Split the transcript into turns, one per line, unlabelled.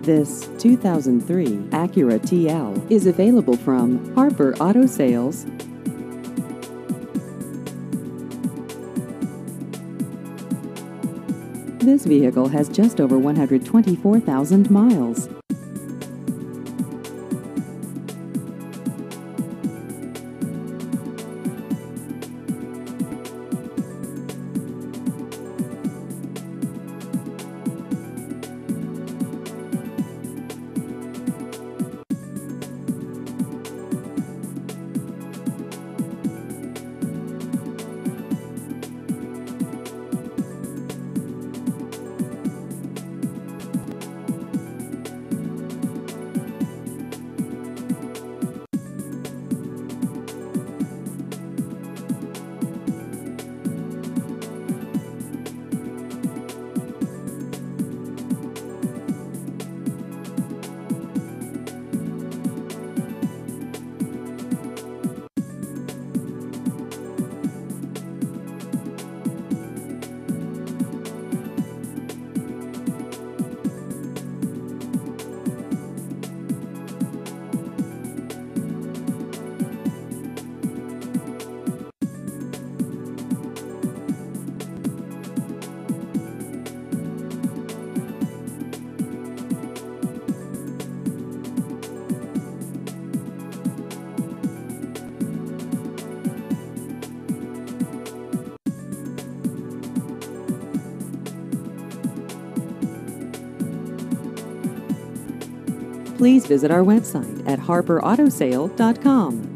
This 2003 Acura TL is available from Harper Auto Sales. This vehicle has just over 124,000 miles. Please visit our website at harperautosale.com.